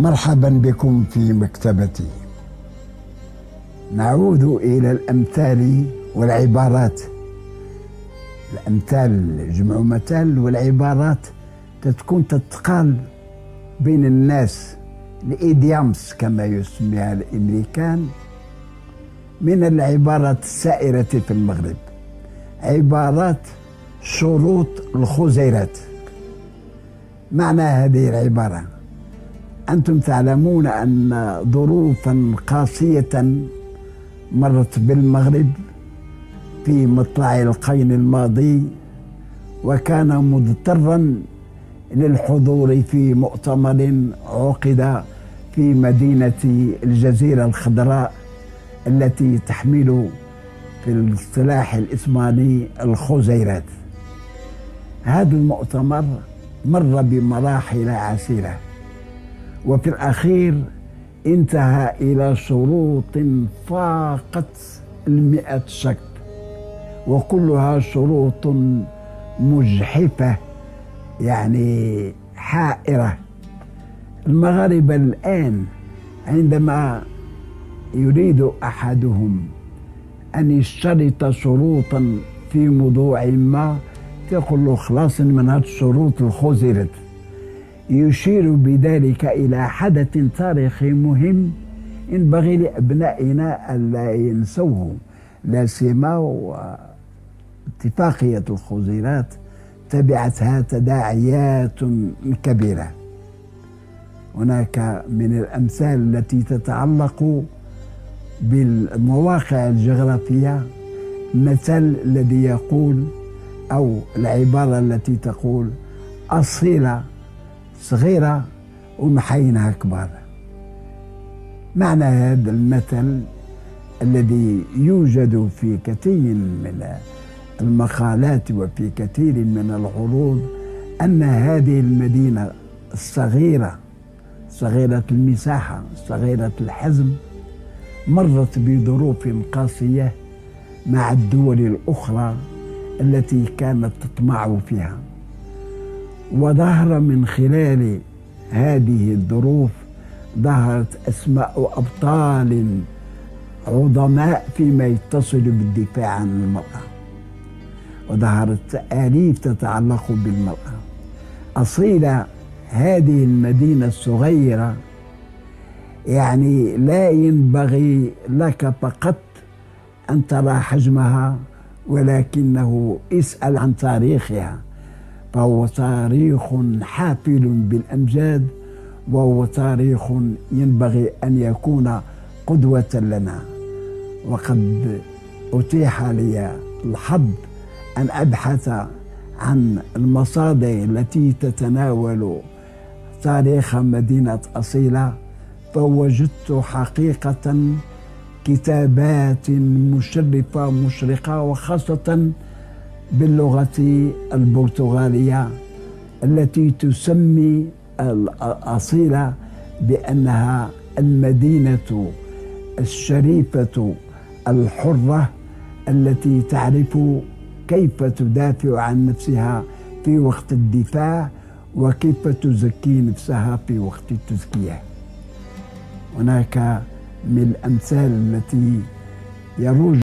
مرحبا بكم في مكتبتي. نعود إلى الأمثال والعبارات. الأمثال جمع مثال، والعبارات تكون تتقال بين الناس، الإيديامس كما يسميها الأمريكان، من العبارات السائرة في المغرب، عبارات شروط الخزيرات. معنى هذه العبارة: أنتم تعلمون أن ظروفا قاسية مرت بالمغرب في مطلع القرن الماضي، وكان مضطرا للحضور في مؤتمر عقد في مدينة الجزيرة الخضراء التي تحمل في الاصطلاح الإسباني الخزيرات. هذا المؤتمر مر بمراحل عسيرة، وفي الأخير انتهى إلى شروط فاقت 100 شرط، وكلها شروط مجحفة، يعني حائرة. المغاربة الآن عندما يريد أحدهم أن يشترط شروطا في موضوع ما، يقول له خلاص من هذه الشروط الخزرت، يشير بذلك إلى حدث تاريخي مهم ينبغي لأبنائنا ألا ينسوه، لا سيما واتفاقية الخزيرات تبعتها تداعيات كبيرة. هناك من الأمثال التي تتعلق بالمواقع الجغرافية، مثل الذي يقول، أو العبارة التي تقول: أصيلة صغيرة ومحينها كبار. معنى هذا المثل الذي يوجد في كثير من المقالات وفي كثير من العروض، أن هذه المدينة الصغيرة، صغيرة المساحة، صغيرة الحجم، مرت بظروف قاسية مع الدول الأخرى التي كانت تطمع فيها، وظهر من خلال هذه الظروف ظهرت أسماء أبطال عظماء فيما يتصل بالدفاع عن المرأة، وظهرت تآليف تتعلق بالمرأة. أصيلة هذه المدينة الصغيرة، يعني لا ينبغي لك فقط أن ترى حجمها، ولكنه اسأل عن تاريخها، فهو تاريخ حافل بالأمجاد، وهو تاريخ ينبغي أن يكون قدوة لنا. وقد أتيح لي الحظ أن أبحث عن المصادر التي تتناول تاريخ مدينة أصيلة، فوجدت حقيقة كتابات مشرفة مشرقة، وخاصة باللغة البرتغالية التي تسمي أصيلة بأنها المدينة الشريفة الحرة التي تعرف كيف تدافع عن نفسها في وقت الدفاع، وكيف تزكي نفسها في وقت التزكية. هناك من الأمثال التي يروج